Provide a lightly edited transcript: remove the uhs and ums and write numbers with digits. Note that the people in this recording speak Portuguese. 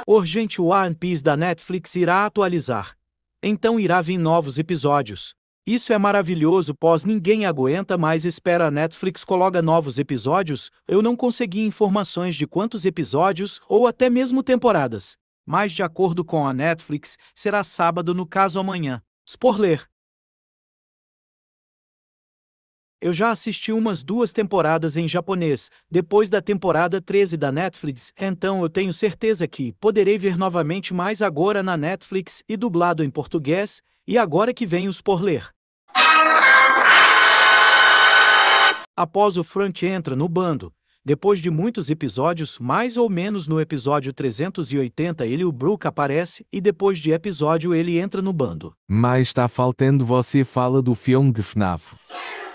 Urgente, o One Piece da Netflix irá atualizar. Então irá vir novos episódios. Isso é maravilhoso, pois ninguém aguenta mais espera. A Netflix coloca novos episódios. Eu não consegui informações de quantos episódios ou até mesmo temporadas. Mas de acordo com a Netflix, será sábado, no caso amanhã. Spoiler. Eu já assisti umas 2 temporadas em japonês, depois da temporada 13 da Netflix, então eu tenho certeza que poderei ver novamente mais agora na Netflix e dublado em português, e agora que vem o spoiler. Após o Frank entra no bando, depois de muitos episódios, mais ou menos no episódio 380 ele o Brook aparece, e depois de episódio ele entra no bando. Mas está faltando, você fala do filme de FNAF.